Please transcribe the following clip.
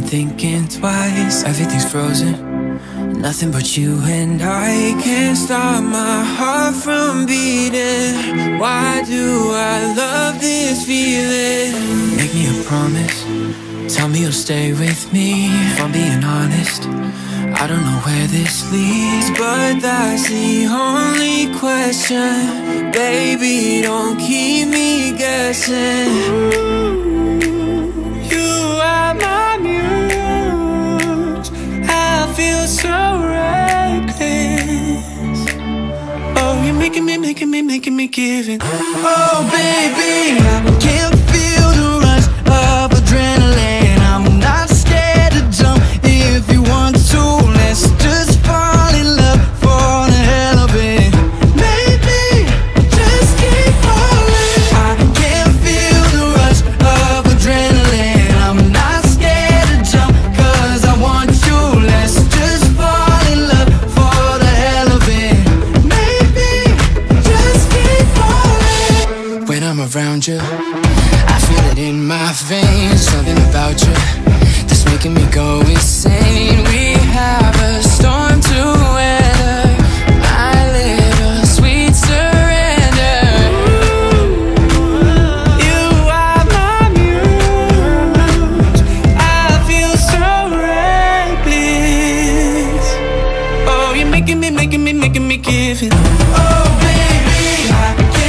thinking twice. Everything's frozen, nothing but you and I. Can't stop my heart from beating. Why do I love this feeling? Make me a promise, tell me you'll stay with me. If I'm being honest, I don't know where this leads, but that's the only question. Baby, don't keep me guessing. You are my muse. I feel so reckless. Oh, you're making me give it. Oh, baby, I can't feel the rush of adrenaline. I'm not scared to jump if you want to. Let's just fall in love for the hell of it. Maybe just keep falling. I can't feel the rush of adrenaline. I'm not scared to jump 'cause I want you. Let's just fall in love for the hell of it. Maybe just keep falling. When I'm around you, I feel it in my veins. Something about you that's making me go insane. We have a storm to weather, my little sweet surrender. You are my muse. I feel so reckless. Oh, you're making me give it. Oh, baby, I can't